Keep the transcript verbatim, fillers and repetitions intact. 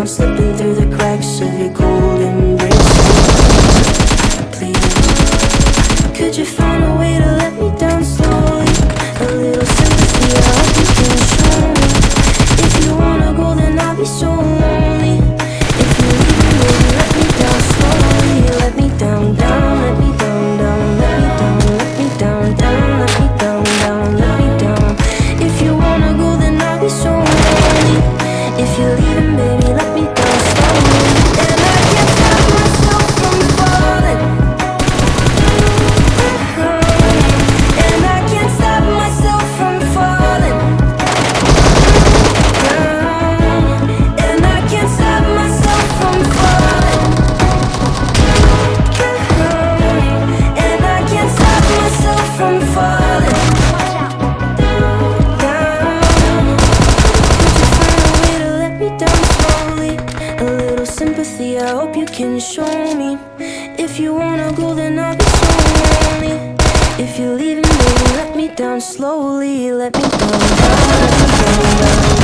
slipping through the cracks of your cold embrace. Please, could you find a way to let me down slowly? A little sympathy, I hope you can show me. If you wanna go, then I'll be so lonely. If you leave me, baby, let me down slowly. Let me down, down, let me down, down, let me down, let me down, down, let me down, down, let me down. If you wanna go, then I'll be so lonely. If you're leaving, baby, let me down slowly. And I can't stop myself from falling. And I can't stop myself from falling. And I can't stop myself from falling. And I can't stop myself from falling. Sympathy, I hope you can show me. If you wanna go, then I'll be so lonely. If you're leaving, baby, let me down slowly. Let me down, down, let me down, down.